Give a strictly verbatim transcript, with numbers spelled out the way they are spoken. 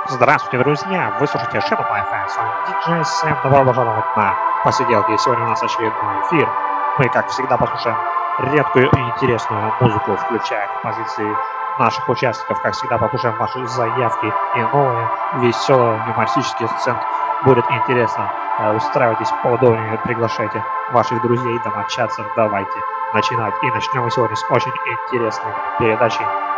Здравствуйте, друзья! Вы слушаете Shadow эф эм, с вами диджей Сэм. Добро пожаловать на посиделки. Сегодня у нас очередной эфир. Мы, как всегда, послушаем редкую и интересную музыку, включая композиции наших участников. Как всегда, послушаем ваши заявки и новые веселые юмористические сцены. Будет интересно. Устраивайтесь поудобнее, приглашайте ваших друзей, домочадцев. Давайте начинать. И начнем мы сегодня с очень интересной передачи